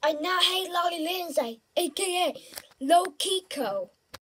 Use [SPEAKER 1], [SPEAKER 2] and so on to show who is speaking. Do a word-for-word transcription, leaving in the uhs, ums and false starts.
[SPEAKER 1] I now hate Lolly Lindsay, aka Low Kiko.